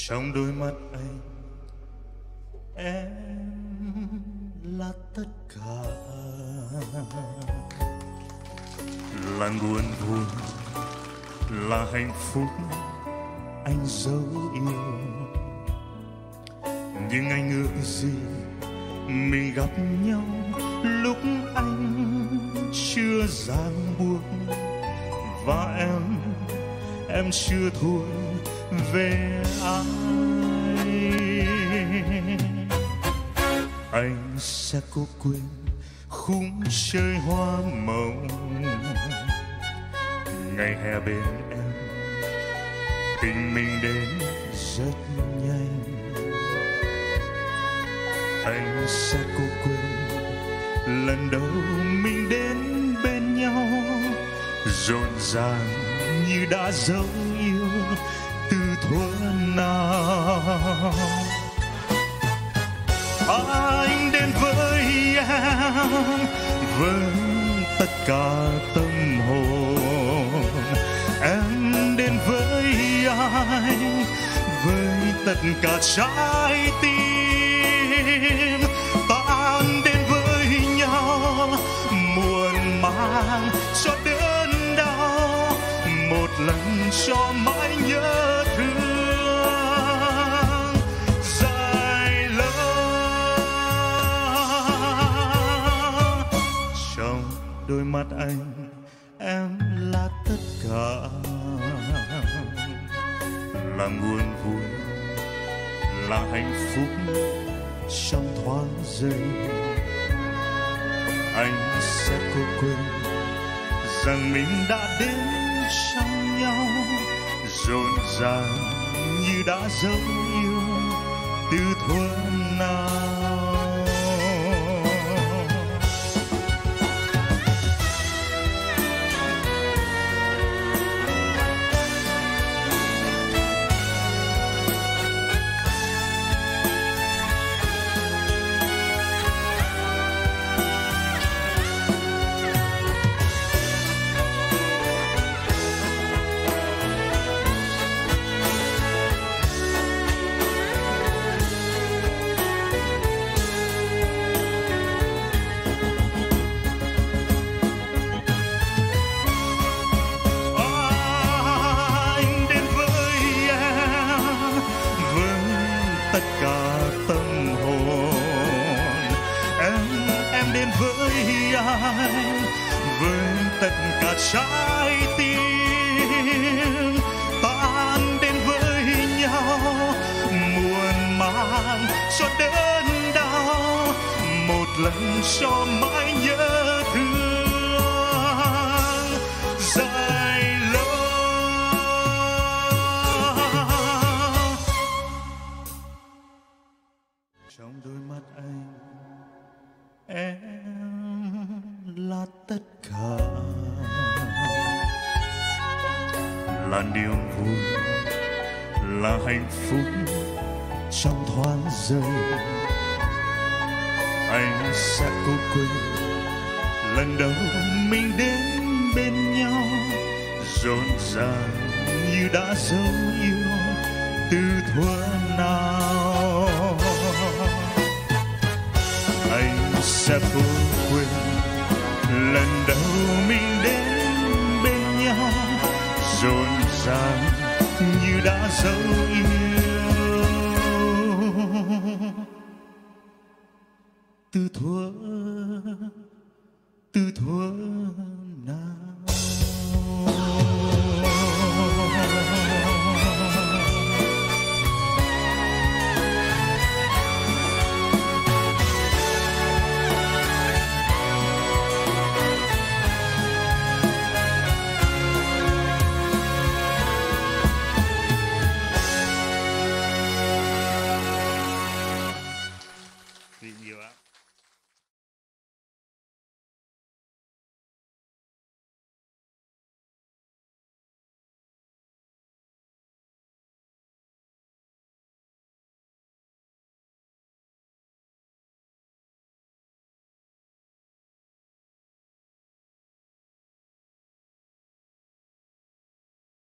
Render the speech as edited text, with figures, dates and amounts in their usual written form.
Trong đôi mắt anh em là tất cả, là nguồn vui, là hạnh phúc anh dấu yêu. Nhưng anh ước gì mình gặp nhau lúc anh chưa ràng buộc, và em chưa thuộc về ai. Anh sẽ cố quên khung trời hoa mộng, ngày hè bên em tình mình đến rất nhanh. Anh sẽ cố quên lần đầu mình đến bên nhau, rộn ràng như đã dấu yêu từ thuở nào. Anh đến với em với tất cả tâm hồn, em đến với anh với tất cả trái tim. Ta đến với nhau muộn màng cho đớn đau, một lần cho mãi nhớ thương. Dài lâu trong đôi mắt anh em là tất cả, là nguồn vui, là hạnh phúc trong thoáng giây. Anh sẽ cố quên rằng mình đã đến trong nhau, rộn ràng như đã dấu yêu từ thuở nào. Tất cả tâm hồn em đến với anh với tất cả trái tim. Ta đến với nhau muộn màng cho đớn đau, một lần cho mãi nhớ thương. Dài trong đôi mắt anh em là tất cả, là niềm vui, là hạnh phúc trong thoáng giây. Anh sẽ cố quên lần đầu mình đến bên nhau, rộn ràng như đã dấu yêu từ thuở nào. Anh sẽ cố quên lần đầu mình đến bên nhau, rộn ràng như đã dấu yêu từ thuở nào. Nhiều lắm.